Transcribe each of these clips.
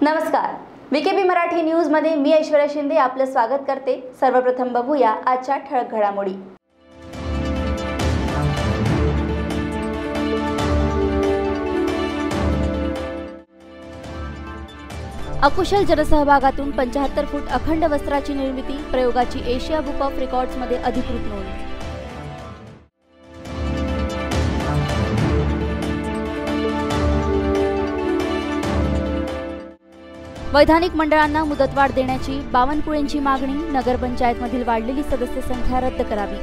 नमस्कार, VKB Marathi news मध्ये मी ऐश्वर्या शिंदे आपलं स्वागत करते। सर्वप्रथम बघूया आजच्या ठळक घडामोडी। अकुशल जनसहभागातून 75 फूट अखंड वस्त्राची निर्मिती, प्रयोगाची एशिया बुक ऑफ रेकॉर्ड्स मध्ये अधिकृत नोंद। वैधानिक मंडळांना मुदतवाढ देण्याची बावनकुळेंची मागणी, नगरपंचायतमधील वाढलेली सदस्य संख्या रद्द करावी।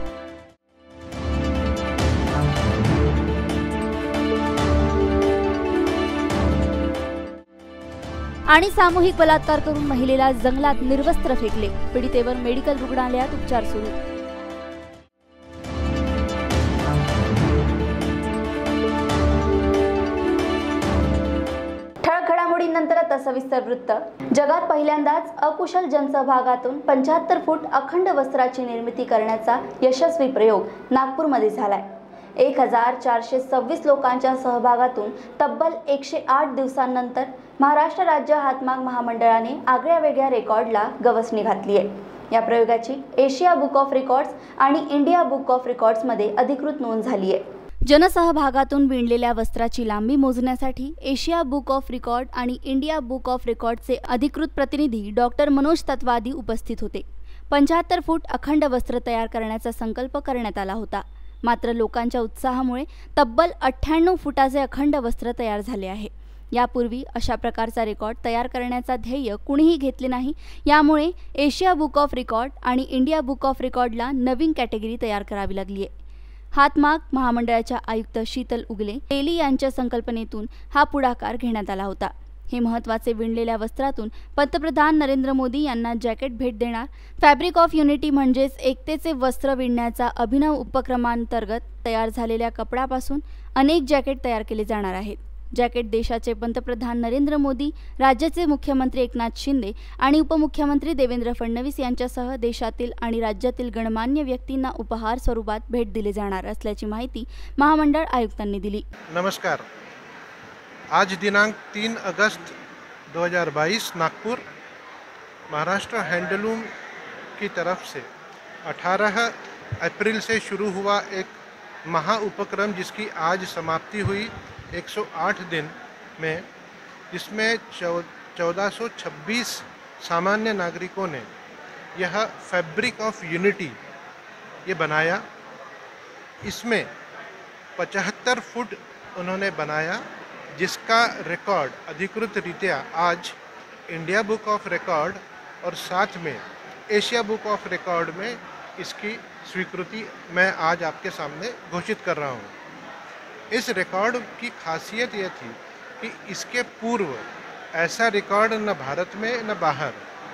आणि सामूहिक बलात्कार करून महिलेला जंगलात निर्वस्त्र फेकले, पीडितेवर मेडिकल रुग्णालयात उपचार सुरू। नंतर आता सविस्तर वृत्त। जगात पहिल्यांदाच अकुशल जनसहभागातून 75 फूट अखंड वस्त्राची निर्मिती करण्याचा यशस्वी प्रयोग नागपूरमध्ये झालाय। 1426 लोकांच्या सहभागातून तब्बल 108 दिवसांनंतर महाराष्ट्र राज्य हातमाग महामंडळाने आगळ्या-वेगळ्या रेकॉर्डला गवसणी घातली आहे। या प्रयोगाची एशिया बुक ऑफ रेकॉर्ड्स आणि इंडिया बुक ऑफ रेकॉर्ड्स मध्ये अधिकृत नोंद झाली आहे। जनसहभागातून विणलेल्या वस्त्राची लांबी मोजण्यासाठी एशिया बुक ऑफ रेकॉर्ड आणि इंडिया बुक ऑफ रेकॉर्डचे अधिकृत प्रतिनिधी डॉक्टर मनोज तत्वादी उपस्थित होते। 75 फूट अखंड वस्त्र तयार करण्याचा संकल्प करण्यात आला होता, मात्र लोकांच्या उत्साहामुळे तब्बल 98 फुटाचे अखंड वस्त्र तयार झाले आहे। यापूर्वी अशा प्रकारचा रेकॉर्ड तयार करण्याचा ध्येय कुणीही घेतले नाही, यामुळे एशिया बुक ऑफ रेकॉर्ड आणि इंडिया बुक ऑफ रेकॉर्डला नवीन कॅटेगरी तयार करावी लागली आहे। हातमाग महामंडळाच्या आयुक्त शीतल उगले तेली यांच्या संकल्पनेतून हा पुढाकार घेण्यात आला होता। हे महत्त्वाचे विणलेल्या वस्त्रातून पंतप्रधान नरेंद्र मोदी यांना जॅकेट भेट देणार। फॅब्रिक ऑफ युनिटी म्हणजेच एकतेचे वस्त्र विणण्याचा अभिनव उपक्रमांतर्गत तयार झालेल्या कपड्यापासून अनेक जॅकेट तयार केले जाणार आहेत। जॅकेट देशाचे पंतप्रधान नरेंद्र मोदी, राज्याचे मुख्यमंत्री एकनाथ शिंदे आणि उपमुख्यमंत्री देवेंद्र फडणवीस यांच्यासह देशातील आणि राज्यातील गणमान्य व्यक्तींना उपहार स्वरूपात भेट दिले जाणार असल्याची माहिती महामंडळ आयुक्तांनी दिली। नमस्कार, आज दिनांक 3 अगस्त 2022 नागपुर महाराष्ट्र हैंडलूम की तरफ से 18 अप्रैल से शुरू हुआ एक महा उपक्रम जिसकी आज समाप्ति हुई 108 दिन में, जिसमें 1426 सामान्य नागरिकों ने यह फैब्रिक ऑफ यूनिटी ये बनाया। इसमें 75 फुट उन्होंने बनाया, जिसका रिकॉर्ड अधिकृत रीत्या आज इंडिया बुक ऑफ रिकॉर्ड और साथ में एशिया बुक ऑफ रिकॉर्ड में इसकी स्वीकृति मैं आज आपके सामने घोषित कर रहा हूँ। इस रिकॉर्ड की खासियत यह थी कि इसके पूर्व ऐसा रिकॉर्ड न भारत में न बाहर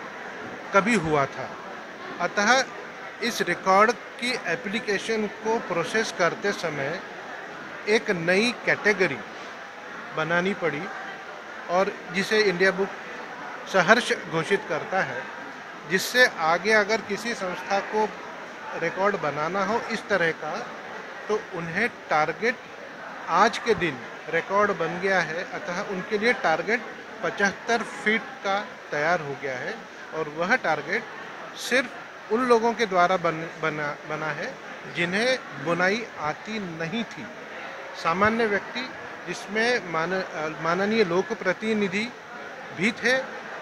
कभी हुआ था। अतः इस रिकॉर्ड की एप्लीकेशन को प्रोसेस करते समय एक नई कैटेगरी बनानी पड़ी और जिसे इंडिया बुक सहर्ष घोषित करता है, जिससे आगे अगर किसी संस्था को रिकॉर्ड बनाना हो इस तरह का, तो उन्हें टारगेट आज के दिन रिकॉर्ड बन गया है। अतः उनके लिए टारगेट 75 फीट का तैयार हो गया है और वह टारगेट सिर्फ उन लोगों के द्वारा बना है जिन्हें बुनाई आती नहीं थी। सामान्य व्यक्ति, जिसमें माननीय लोक प्रतिनिधि भी थे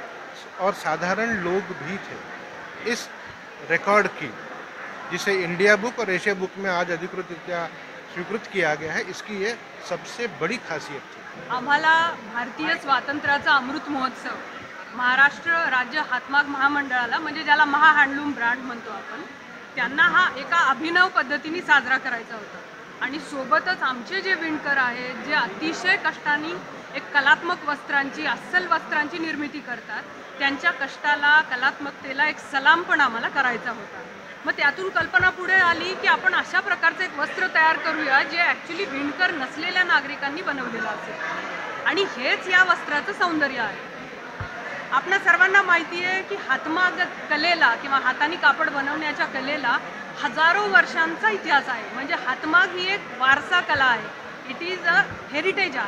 और साधारण लोग भी थे। इस रिकॉर्ड की, जिसे इंडिया बुक और एशिया बुक में आज अधिकृत स्वीकृत किया गया है, इसकी ये सबसे बड़ी खासियत थी। आम्हाला भारतीय स्वातंत्र्याचा अमृत महोत्सव महाराष्ट्र राज्य हातमाग महामंडळाला, म्हणजे ज्याला महा हँडलूम ब्रँड म्हणतो आपण, त्यांना हा एका अभिनव पद्धतीने साजरा करायचा होता। आणि सोबतच आमचे जे विणकर आहेत, जे अतिशय कष्टाने एक कलात्मक वस्त्रांची, अस्सल वस्त्रांची निर्मिती करतात, त्यांच्या कष्टाला, कलात्मकतेला एक सलाम पण आम्हाला करायचा होता। मग त्यातून कल्पना पुढे आली की आपण अशा प्रकारचे एक वस्त्र तयार करूया जे ॲक्च्युली विणकर नसलेल्या नागरिकांनी बनवलेलं असेल, आणि हेच या वस्त्राचं सौंदर्य आहे। आपल्या सर्वांना माहिती आहे की हातमाग कलेला किंवा हाताने कापड बनवण्याच्या कलेला हजारो वर्षांचा इतिहास आहे। म्हणजे हातमाग ही एक वारसा कला आहे, इट इज अ हेरिटेज आहे।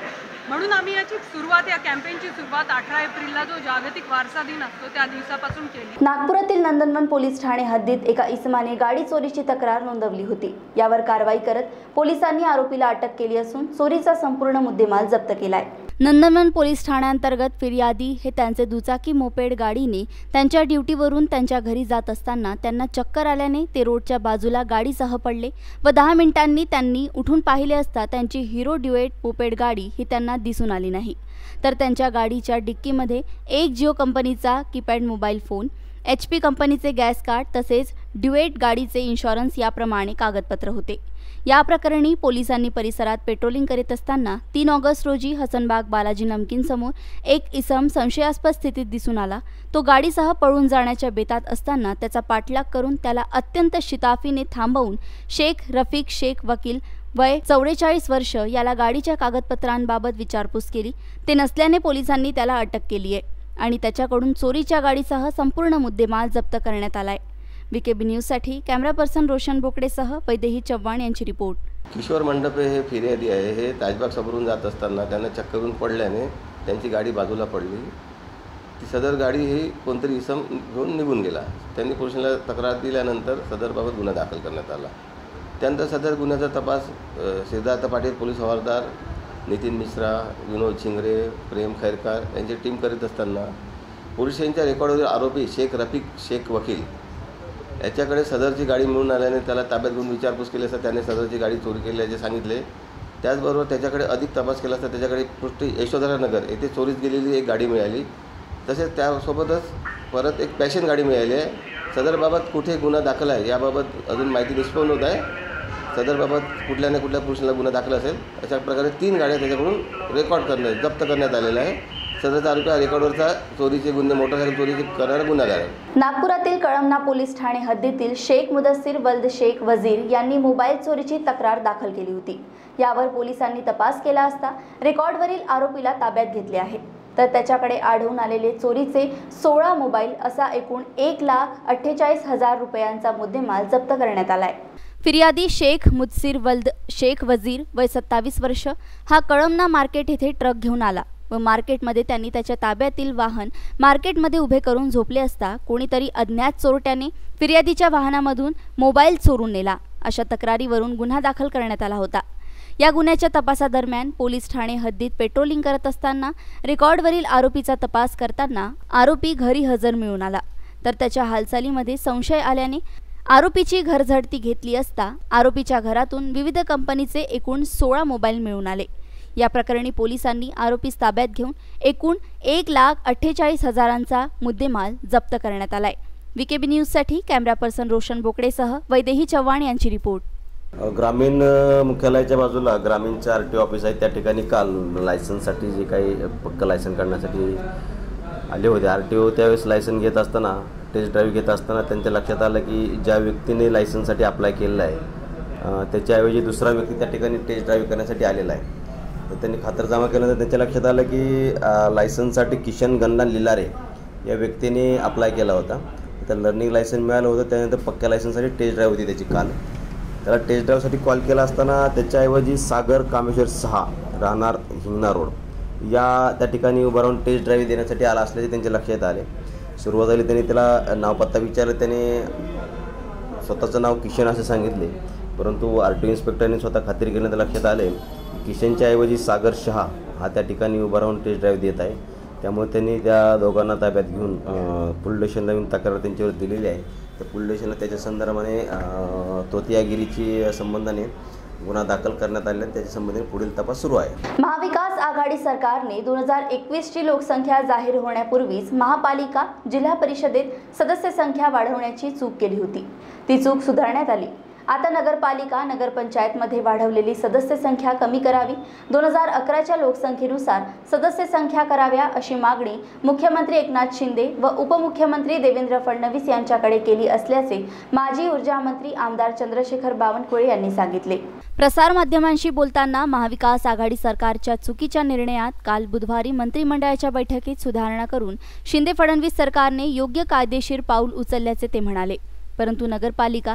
म्हणून आम्ही याची सुरुवात, या कॅम्पेनची सुरुवात 18 एप्रिलला जो जागतिक वारसा दिन असतो त्या दिवसापासून केली। नागपुरातील नंदनवन पोलीस ठाणे हद्दीत एका इसमाने गाडी चोरीची तक्रार नोंदवली होती। यावर कारवाई करत पोलिसांनी आरोपीला अटक केली असून चोरीचा संपूर्ण मुद्देमाल जप्त केलाय। नंदनवन पोलीस ठाण्याअंतर्गत फिर्यादी हे त्यांचे दुचाकी मोपेड गाडीने त्यांच्या ड्युटीवरून त्यांच्या घरी जात असताना त्यांना चक्कर आल्याने ते रोडच्या बाजूला गाडीसह पडले व 10 मिनिटांनी त्यांनी उठून पाहिले असता त्यांची हिरो ड्युएट मोपेड गाडी ही त्यांना दिसून आली नाही। तर त्यांच्या गाडीच्या डिक्कीमध्ये एक जिओ कंपनीचा कीपॅड मोबाईल फोन, HP कंपनीचे गॅस कार्ड तसेच ड्युएट गाडीचे इन्शुरन्स याप्रमाणे कागदपत्र होते। या प्रकरणी पोलिसांनी परिसरात पेट्रोलिंग करीत असताना 3 ऑगस्ट रोजी हसनबाग बालाजी नमकीन समोर एक इसम संशयास्पद स्थितीत दिसून आला। तो गाडीसह पळून जाण्याच्या बेतात असताना त्याचा पाठलाग करून त्याला अत्यंत शिताफीने थांबवून शेख रफिक शेख वकील वय 44 वर्ष याला गाडीच्या कागदपत्रांबाबत विचारपूस केली। ते नसल्याने पोलिसांनी त्याला अटक केली आहे आणि त्याच्याकडून चोरीच्या गाडीसह संपूर्ण मुद्देमाल जप्त करण्यात आलाय। VKB न्यूजसाठी कॅमेरा पर्सन रोशन बोकडेसह वैदेही चव्हाण यांची रिपोर्ट। किशोर मंडपे हे फिर्यादी आहे। हे ताजबाग समोरून जात असताना त्यांना चक्करून पडल्याने त्यांची गाडी बाजूला पडली। ती सदर गाडी ही कोणतरी इसम घेऊन निघून गेला। त्यांनी पोलिसांना तक्रार दिल्यानंतर सदरबाबत गुन्हा दाखल करण्यात आला। त्यानंतर सदर गुन्ह्याचा तपास सिद्धार्थ पाटील पोलीस हवालदार, नितीन मिश्रा, विनोद शिंगरे, प्रेम खैरकार यांची टीम करीत असताना पोलिसांच्या रेकॉर्डवरील आरोपी शेख रफिक शेख वकील याच्याकडे सदरची गाडी मिळून आल्याने त्याला ताब्यात घेऊन विचारपूस केली असता त्याने सदरची गाडी चोरी केल्याचे सांगितले। त्याचबरोबर त्याच्याकडे अधिक तपास केला असता त्याच्याकडे पृष्ठी यशोधरानगर येथे चोरीस गेलेली एक गाडी मिळाली। तसेच त्यासोबतच परत एक पॅशन गाडी मिळाली आहे। सदरबाबत कुठे गुन्हा दाखल आहे याबाबत अजून माहिती निष्पन्न होत आहे। सदरबाबत कुठल्या ना कुठल्या पुरुषाला गुन्हा दाखल असेल अशा प्रकारे 3 गाड्या त्याच्याकडून जप्त करण्यात आलेल्या आहे। सदरचा आरोपी रेकॉर्डवरचा चोरीचे गुन्हे मोटरसायकल चोरीचे करणारा गुन्हेगार आहे। नागपुरातील कळमना पोलीस ठाणे हद्दीतील शेख मुदस्सिर वल्द शेख वजीर यांनी मोबाईल चोरीची तक्रार दाखल केली होती। यावर पोलिसांनी तपास केला असता रेकॉर्डवरील आरोपीला ताब्यात घेतले आहे। तर त्याच्याकडे आढळून आलेले चोरीचे 16 मोबाईल असा एकूण 1,48,000 रुपयांचा मुद्देमाल जप्त करण्यात आलाय। फिर्यादी शेख मुदस्सिर वल्द शेख वजीर वय 27 वर्ष हा कळमना मार्केट येथे ट्रक घेऊन आला व मार्केटमध्ये त्यांनी त्याच्या ताब्यातील वाहन मार्केटमध्ये उभे करून झोपले असता कोणीतरी अज्ञात चोरट्याने फिर्यादीच्या वाहनामधून मोबाईल चोरून नेला अशा तक्रारीवरून गुन्हा दाखल करण्यात आला होता। या गुन्ह्याच्या तपासादरम्यान पोलीस ठाणे हद्दीत पेट्रोलिंग करत असताना रेकॉर्डवरील आरोपीचा तपास करताना आरोपी घरी हजर मिळून आला। तर त्याच्या हालचालीमध्ये संशय आल्याने आरोपीची घरझडती घेतली असता आरोपीच्या घरातून विविध कंपनीचे एकूण 16 मोबाईल मिळून आले। या प्रकरणी पोलिसांनी आरोपीस ताब्यात घेऊन एकूण 1,48,000चा मुद्देमाल जप्त करण्यात आलाय। VKB न्यूजसाठी कॅमेरा पर्सन रोशन बोकडेसह वैदेही चव्हाण यांची रिपोर्ट। ग्रामीण मुख्यालयाच्या बाजूला ग्रामीणचं RTO ऑफिस आहे। त्या ठिकाणी काल लायसन्ससाठी जे काही पक्क लायसन काढण्यासाठी आले होते RTO, त्यावेळेस लायसन घेत असताना टेस्ट ड्राईव्ह घेत असताना त्यांच्या लक्षात आलं की ज्या व्यक्तीने लायसनसाठी अप्लाय केलेलं आहे त्याच्याऐवजी दुसरा व्यक्ती त्या ठिकाणी टेस्ट ड्राईव्ह करण्यासाठी आलेला आहे। तर त्यांनी खातरजमा केल्यानंतर त्यांच्या लक्षात आलं की लायसनसाठी किशन गन्ना लिलारे या व्यक्तीने अप्लाय केला होता। त्याला लर्निंग लायसन मिळालं होतं। त्यानंतर पक्क्या लायसनसाठी टेस्ट ड्राईव्ह होती त्याची काल। त्याला टेस्ट ड्राईव्हसाठी कॉल केला असताना त्याच्याऐवजी सागर कामेश्वर 6 राहणार हिंगणा रोड या त्या ठिकाणी उभं राहून टेस्ट ड्राईव्ह देण्यासाठी आला असल्याचे त्यांच्या लक्षात आले। सुरुवात झाली, त्यांनी त्याला नाव पत्ता विचारलं। त्याने स्वतःचं नाव किशन असे सांगितले, परंतु RTO इन्स्पेक्टरने स्वतः खात्री केल्यानंतर लक्षात आले किशनच्या ऐवजी सागर शहा हा त्या ठिकाणी उभा राहून टेस्ट ड्राईव्ह देत आहे। त्यामुळे त्यांनी त्या दोघांना ताब्यात घेऊन पोलीस स्टेशनला येऊन तक्रार त्यांच्यावर दिलेली आहे। तर पोलीस स्टेशनला त्याच्या संदर्भाने तोतियागिरीची संबंधाने गुन्हा दाखल करण्यात आलेला आहे। त्याच्या संबंधी पुढील तपास सुरू आहे। महाविकास आघाडी सरकारने 2021 ची लोकसंख्या जाहीर होण्यापूर्वीच महापालिका जिल्हा परिषदेत सदस्य संख्या वाढवण्याची चूक केली होती। ती चूक सुधारण्यात आली। आता नगरपालिका नगरपंचायतमध्ये वाढवलेली सदस्य संख्या कमी करावी, 2011च्या लोकसंख्येनुसार सदस्य संख्या कराव्या अशी मागणी मुख्यमंत्री एकनाथ शिंदे व उपमुख्यमंत्री देवेंद्र फडणवीस यांच्याकडे केली असल्याचे माजी ऊर्जा मंत्री आमदार चंद्रशेखर बावनकुळे यांनी सांगितले। प्रसार माध्यमांशी बोलताना महाविकास आघाडी सरकारच्या चुकीच्या निर्णयात काल बुधवारी मंत्रिमंडळाच्या बैठकीत सुधारणा करून शिंदे फडणवीस सरकारने योग्य कायदेशीर पाऊल उचलल्याचे ते म्हणाले। परंतु नगरपालिका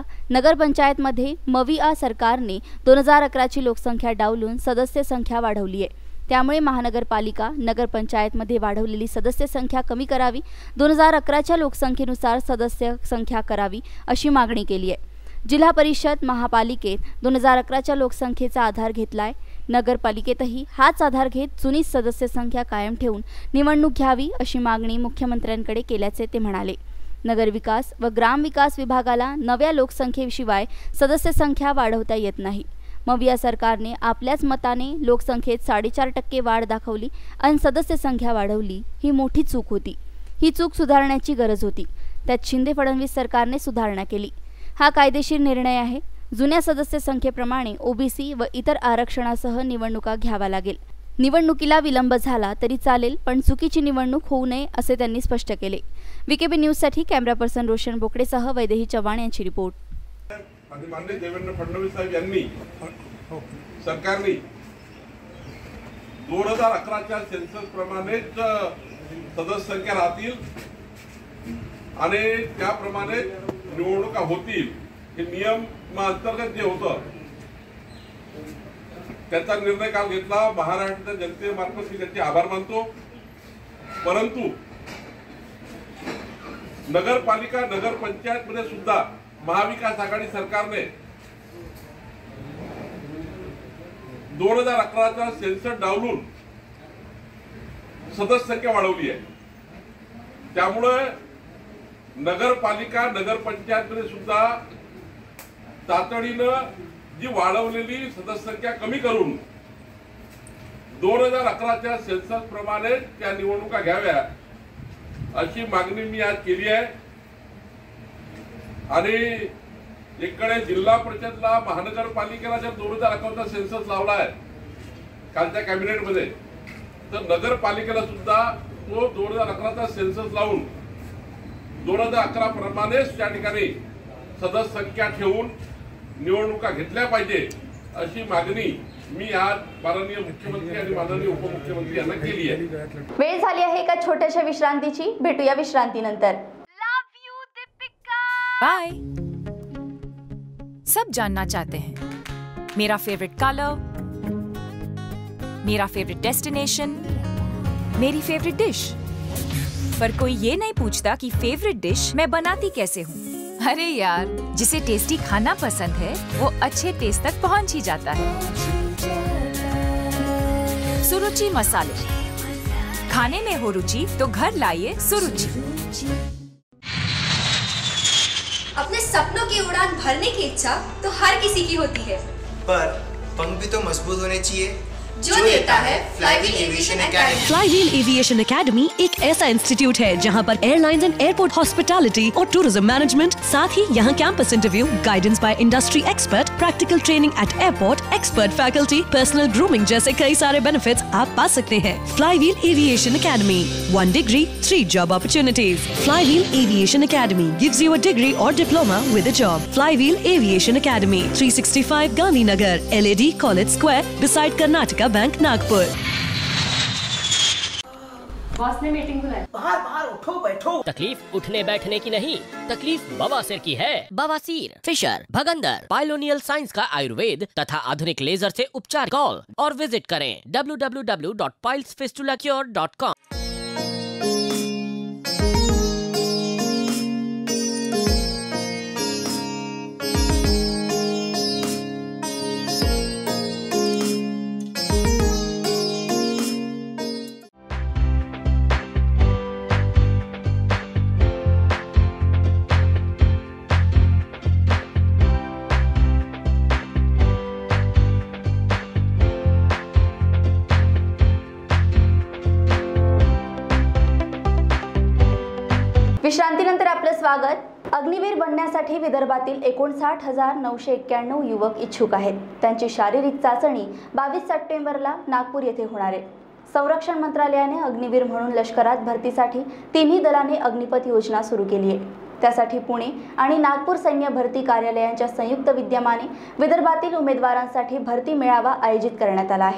नगरपंचायतमध्ये मविआ सरकारने 2011ची लोकसंख्या डावलून सदस्य संख्या वाढवली आहे। त्यामुळे महानगरपालिका नगरपंचायतमध्ये वाढवलेली सदस्य संख्या कमी करावी, 2011च्या लोकसंख्येनुसार सदस्य संख्या करावी अशी मागणी केली आहे. जिल्हा परिषद महापालिकेत 2011च्या लोकसंख्येचा आधार घेतलाय. नगरपालिकेतही हाच आधार घेत जुनी सदस्य संख्या कायम ठेवून निवडणूक घ्यावी अशी मागणी मुख्यमंत्र्यांकडे केल्याचे ते म्हणाले. नगरविकास व ग्रामविकास विभागाला नव्या लोकसंख्येशिवाय सदस्य संख्या वाढवता येत नाही. मग या सरकारने आपल्याच मताने लोकसंख्येत 4.5% वाढ दाखवली आणि सदस्य संख्या वाढवली. ही मोठी चूक होती. ही चूक सुधारण्याची गरज होती. त्यात शिंदे फडणवीस सरकारने सुधारणा केली. हा कायदेशीर निर्णय आहे. जुन्या सदस्य संख्येप्रमाणे ओबीसी व इतर आरक्षणासह निवडणुका घ्यावा लागेल. निवडणुकीला विलंब झाला तरी चालेल, पण चुकीची निवडणूक होऊ नये असे त्यांनी स्पष्ट केले. वीकेबी न्यूजसाठी कॅमेरा पर्सन रोशन बोकडेसह वैदेही चव्हाण यांची रिपोर्ट. माननीय देवेंद्र फडणवीस साहेब यांनी सरकारने 2011च्या सेन्सस प्रमाणेच सदस्य संख्या राहतील आणि त्याप्रमाणे निवडणुका होतील हे नियमांतर्गत जे होतं त्याचा निर्णय काल घेतला. महाराष्ट्राच्या जनतेमार्फत मी त्याचे आभार मानतो. परंतु नगरपालिका नगरपंचायत मध्ये सुद्धा महाविकास आघाडी सरकारने 2011चा सेन्सस डावलून सदस्य संख्या वाढवली आहे. त्यामुळे नगरपालिका नगरपंचायत मध्ये सुद्धा तातडीनं जी वाढवलेली सदस्य संख्या कमी करून 2011च्या सेन्सस प्रमाणे त्या निवडणुका घ्याव्या अशी मागणी मी आज केली आहे. आणि एकडे जिल्हा परिषदला महानगरपालिकेला जर 2011चा सेन्सस लावला आहे कालच्या कॅबिनेटमध्ये, तर नगरपालिकेला सुद्धा तो 2011चा सेन्सस लावून 2011 प्रमाणेच त्या ठिकाणी सदस्य संख्या ठेवून निवडणुका घेतल्या पाहिजे अशी मागणी मी आज माननीय मुख्यमंत्री आणि माननीय उपमुख्यमंत्री यांना केली आहे. वेळ झाली आहे एका छोट्याशा विश्रांतीची. भेटूया विश्रांतीनंतर. बाय. सब जानना चाहते हैं मेरा फेवरेट कलर, मेरा फेवरेट डेस्टिनेशन, मेरी फेवरेट डिश, पर कोई ये नहीं पूछता कि फेवरेट डिश मैं बनाती कैसे हूँ. अरे यार, जिसे टेस्टी खाना पसंद है वो अच्छे टेस्ट तक पहुँच ही जाता है. सुरुचि मसाले, खाने में हो रुचि तो घर लाइए सुरुचि. अपने सपनों की उड़ान भरने की इच्छा तो हर किसी की होती है, पर पंख भी तो मजबूत होने चाहिए जो देता है Flywheel Aviation Academy. Flywheel Aviation Academy एक ऐसा इंस्टीट्यूट है जहां पर एयरलाइंस एंड एयरपोर्ट हॉस्पिटैलिटी और टूरिज्म मैनेजमेंट, साथ ही यहां campus interview, guidance by industry expert, practical training at airport, expert faculty, personal grooming जैसे कई सारे बेनिफिट्स आप पा सकते हैं। Flywheel Aviation Academy, 1 degree, 3 job opportunities। Flywheel Aviation Academy gives you a degree or diploma with a job। Flywheel Aviation academy, 365 Gandhinagar, LAD College Square, beside Karnataka bank, Nagpur. Boss ने meeting बुलाई। बाहर बाहर उठो बैठो। तकलीफ उठने बैठने की नहीं, तकलीफ बवासीर की है। बवासीर, फिशर, भगंदर, पाइलोनियल साइंस का आयुर्वेद तथा आधुनिक लेजर से उपचार। कॉल और विजिट करें www.pilesfistulacure.com। विश्रांतीनंतर आपलं स्वागत। अग्निवीर बनण्यासाठी विदर्भातील 59,991 युवक इच्छुक आहेत। त्यांची शारीरिक चाचणी 22 सप्टेंबरला नागपूर येथे होणार आहे। संरक्षण मंत्रालयाने अग्निवीर म्हणून लष्करात भरतीसाठी तिन्ही दलाने अग्निपथ योजना सुरू केली आहे। त्यासाठी पुणे आणि नागपूर सैन्य भरती कार्यालयांच्या संयुक्त विद्यमाने विदर्भातील उमेदवारांसाठी भरती मेळावा आयोजित करण्यात आला आहे।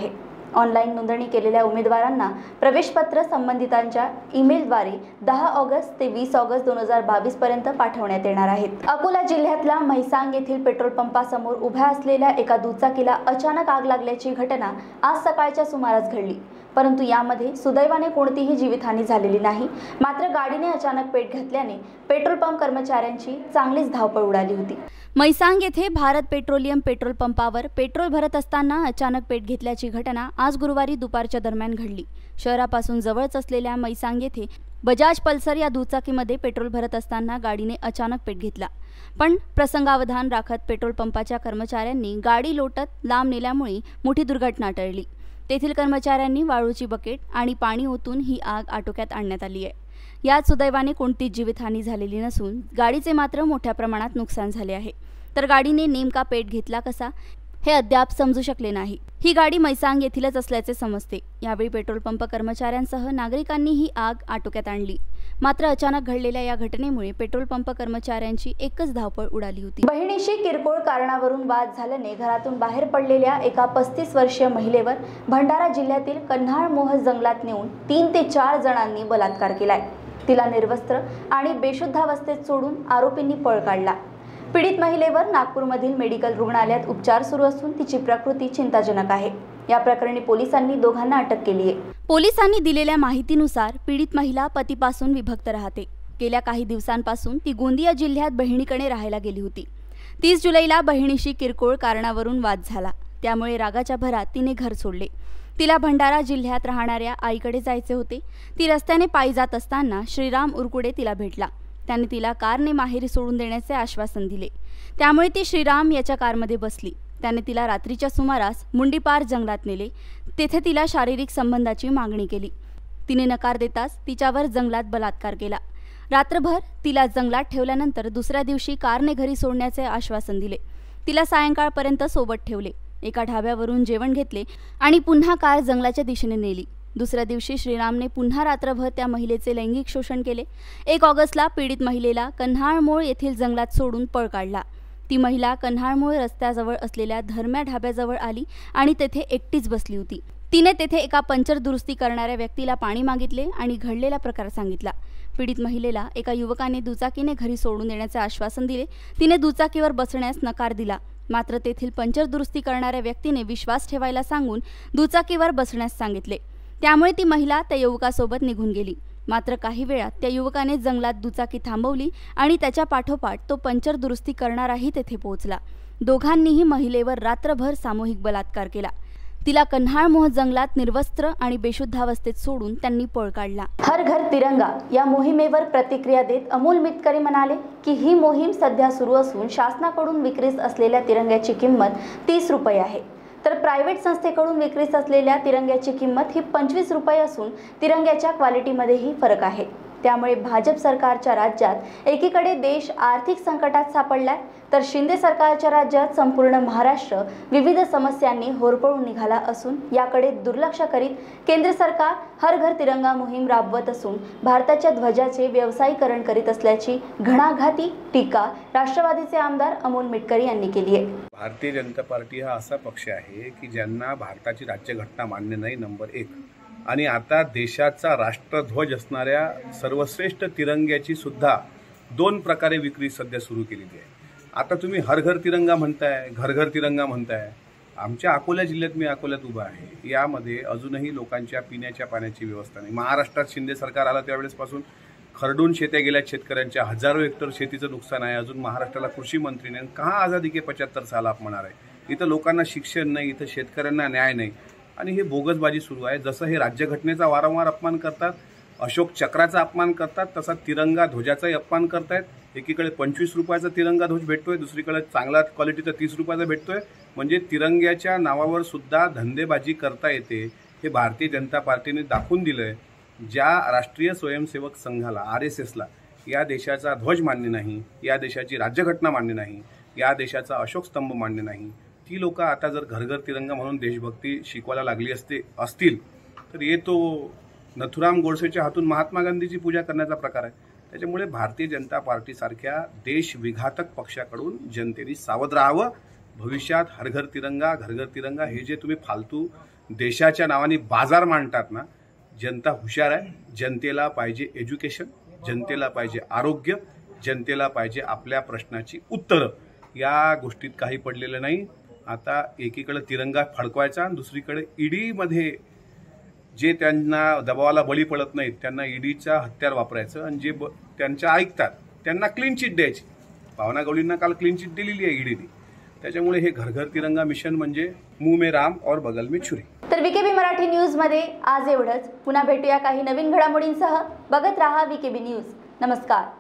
ऑनलाईन नोंदणी केलेल्या उमेदवारांना प्रवेशपत्र संबंधितांच्या ईमेलद्वारे 10 ऑगस्ट ते 20 ऑगस्ट 2022 पर्यंत पाठवण्यात येणार आहेत। अकोला जिल्ह्यातल्या म्हैसांग येथील पेट्रोल पंपासमोर उभ्या असलेल्या एका दुचाकीला अचानक आग लागल्याची घटना आज सकाळच्या सुमारास घडली, परंतु यामध्ये सुदैवाने कोणतीही जीवितहानी झालेली नाही। मात्र गाडीने अचानक पेट घातल्याने पेट्रोल पंप कर्मचाऱ्यांची चांगलीच धावपळ उडाली होती। म्हैसांग येथे भारत पेट्रोलियम पेट्रोल पंपावर पेट्रोल भरत असताना अचानक पेट घेतल्याची घटना आज गुरुवारी दुपारच्या दरम्यान घडली। शहरापासून जवळच असलेल्या म्हैसांग येथे बजाज पल्सर या दुचाकीमध्ये पेट्रोल भरत असताना गाडीने अचानक पेट घेतला, पण प्रसंगावधान राखत पेट्रोल पंपाच्या कर्मचाऱ्यांनी गाडी लोटत लांब नेल्यामुळे मोठी दुर्घटना टळली। तेथील कर्मचाऱ्यांनी वाळूची बकेट आणि पाणी ओतून ही आग आटोक्यात आणण्यात आली आहे। यात सुदैवाने कोणतीच जीवितहानी झालेली नसून गाडीचे मात्र मोठ्या प्रमाणात नुकसान झाले आहे। तर गाडीने नेमका पेट घेतला कसा हे अद्याप समजू शकले नाही। ही गाडी म्हैसांग येथीलच असल्याचे समजते। यावेळी पेट्रोल पंप कर्मचाऱ्यांसह नागरिकांनी ही आग आटोक्यात आणली। मात्र अचानक घडलेल्या या घटनेमुळे पेट्रोल पंप कर्मचाऱ्यांची एकच धावपळ उडाली होती। बहिणीशी किरकोळ कारणावरून वाद झाल्याने घरातून बाहेर पडलेल्या एका 35 वर्षीय महिलेवर भंडारा जिल्ह्यातील कन्हाळमोह जंगलात नेऊन 3 ते 4 जणांनी बलात्कार केलाय। तिला निर्वस्त्र आणि बेशुद्धावस्थेत सोडून आरोपींनी पळ काढला। पीडित महिलेवर नागपूरमधील मेडिकल रुग्णालयात उपचार सुरू असून तिची प्रकृती चिंताजनक आहे। या प्रकरणी पोलिसांनी दोघांना अटक केली आहे। पोलिसांनी दिलेल्या माहितीनुसार पीडित महिला पतीपासून विभक्त राहते। गेल्या काही दिवसांपासून ती गोंदिया जिल्ह्यात बहिणीकडे राहायला गेली होती। 30 जुलैला बहिणीशी किरकोळ कारणावरून वाद झाला, त्यामुळे रागाच्या भरात तिने घर सोडले। तिला भंडारा जिल्ह्यात राहणाऱ्या आईकडे जायचे होते। ती रस्त्याने पायी जात असताना श्रीराम उरकुडे तिला भेटला। त्याने तिला कारने माहेरी सोडून देण्याचे आश्वासन दिले, त्यामुळे ती श्रीराम याच्या कारमध्ये बसली। त्याने तिला रात्रीच्या सुमारास मुंडीपार जंगलात नेले। तेथे तिला शारीरिक संबंधाची मागणी केली। तिने नकार देताच तिच्यावर जंगलात बलात्कार केला। रात्रभर तिला जंगलात ठेवल्यानंतर दुसऱ्या दिवशी कारने घरी सोडण्याचे आश्वासन दिले। तिला सायंकाळपर्यंत सोबत ठेवले। एका ढाब्यावरून जेवण घेतले आणि पुन्हा कार जंगलाच्या दिशेने नेली। दुसऱ्या दिवशी श्रीरामने पुन्हा रात्रभर त्या महिलेचे लैंगिक शोषण केले। 1 ऑगस्टला पीडित महिलेला कन्हाळमोळ येथील जंगलात सोडून पळ काढला। ती महिला कन्हाळमोळ रस्त्याजवळ असलेल्या धर्म्या ढाब्याजवळ आली आणि तेथे एकटीच बसली होती। तिने तेथे एका पंचर दुरुस्ती करणाऱ्या व्यक्तीला पाणी मागितले आणि घडलेला प्रकार सांगितला। पीडित महिलेला एका युवकाने दुचाकीने घरी सोडून देण्याचे आश्वासन दिले। तिने दुचाकीवर बसण्यास नकार दिला, मात्र तेथील पंचर दुरुस्ती करणाऱ्या व्यक्तीने विश्वास ठेवायला सांगून दुचाकीवर बसण्यास सांगितले। त्यामुळे ती महिला त्या युवकासोबत निघून गेली। मात्र काही वेळात त्या युवकाने जंगलात दुचाकी थांबवली आणि त्याच्या पाठोपाठ तो पंचर दुरुस्ती करणाराही तेथे पोहोचला। दोघांनीही महिलेवर रात्रभर सामूहिक बलात्कार केला। तिला कन्हाळमोह जंगलात निर्वस्त्र आणि बेशुद्धावस्थेत सोडून त्यांनी पळ काढला। हर घर तिरंगा या मोहिमेवर प्रतिक्रिया देत अमोल मिटकरी म्हणाले की ही मोहीम सध्या सुरू असून शासनाकडून विक्रीस असलेल्या तिरंग्याची किंमत 30 रुपये आहे, तर प्रायव्हेट संस्थेकडून विक्रीस असलेल्या तिरंग्याची किंमत ही 25 रुपये असून तिरंग्याच्या क्वालिटीमध्येही फरक आहे। त्यामुळे भाजप सरकारच्या राज्यात एकीकडे देश आर्थिक संकटात सापडलाय, तर शिंदे सरकारच्या राज्यात संपूर्ण महाराष्ट्र विविध समस्यांनी होरपळून निघाला असून याकडे दुर्लक्ष करीत केंद्र सरकार हर घर तिरंगा मोहीम राबवत असून भारताच्या ध्वजाचे व्यावसायीकरण करीत असल्याची घणाघाती टीका राष्ट्रवादीचे आमदार अमोल मिटकरी यांनी केली आहे। भारतीय जनता पार्टी हा असा पक्ष आहे की ज्यांना भारताची राज्यघटना मान्य नाही, नंबर 1, आणि आता देशाचा राष्ट्रध्वज असणाऱ्या सर्वश्रेष्ठ तिरंग्याची सुद्धा 2 प्रकारे विक्री सध्या सुरू केलेली आहे। आता तुम्ही हर घर तिरंगा म्हणताय, घर घर तिरंगा म्हणताय। आमच्या अकोला जिल्ह्यात, मी अकोल्यात उभा आहे, यामध्ये अजूनही लोकांच्या पिण्याच्या पाण्याची व्यवस्था नाही। महाराष्ट्रात शिंदे सरकार आलं त्यावेळेसपासून खरडून शेत्या गेल्यात शेतकऱ्यांच्या, हजारो हेक्टर शेतीचं नुकसान आहे। अजून महाराष्ट्राला कृषी मंत्री नाही। कहाँ आझादी के 75 साल आप म्हणणार आहे? इथं लोकांना शिक्षण नाही, इथं शेतकऱ्यांना न्याय नाही, आणि हे बोगसबाजी सुरू आहे। जसं हे राज्यघटनेचा वारंवार अपमान करतात, अशोक चक्राचा अपमान करतात, तसा तिरंगा ध्वजाचाही अपमान करतायत। एकीकडे 25 रुपयाचा तिरंगा ध्वज भेटतोय, दुसरीकडे चांगला क्वालिटीचा 30 रुपयाचा भेटतोय। म्हणजे तिरंग्याच्या नावावर सुद्धा धंदेबाजी करता येते, हे भारतीय जनता पार्टीने दाखवून दिलंय। ज्या राष्ट्रीय स्वयंसेवक संघाला, RSSला या देशाचा ध्वज मान्य नाही, या देशाची राज्यघटना मान्य नाही, या देशाचा अशोक स्तंभ मान्य नाही, ती लोक आता जर घर घर तिरंगा म्हणून देशभक्ती शिकवायला लागली असतील तर हे तो नथुराम गोडसेच्या हातून महात्मा गांधीची पूजा करण्याचा प्रकार आहे। त्याच्यामुळे भारतीय जनता पार्टीसारख्या देशविघातक पक्षाकडून जनतेने सावध राहावं। भविष्यात हर घर तिरंगा, घर घर तिरंगा हे जे तुम्ही फालतू देशाच्या नावाने बाजार मांडतात ना, जनता हुशार आहे. जनतेला पाहिजे एज्युकेशन, जनतेला पाहिजे आरोग्य, जनतेला पाहिजे आपल्या प्रश्नाची उत्तरं. या गोष्टीत काही पडलेलं नाही. आता एकीकडे तिरंगा फडकवायचा आणि दुसरीकडे ईडीमध्ये जे त्यांना दबावाला बळी पडत नाहीत त्यांना ईडीचा हत्यार वापरायचं आणि जे त्यांच्या ऐकतात त्यांना क्लीन चिट द्यायची. भावना गवळींना काल क्लीन चिट दिलेली आहे ईडीने. त्याच्यामुळे हे घर घर तिरंगा मिशन म्हणजे मुंह में राम और बगल में छुरी. तर विकेबी मराठी न्यूज मध्ये आज एवढंच. पुन्हा भेटूया काही नवीन घडामोडींसह. बघत राहा विकेबी न्यूज. नमस्कार.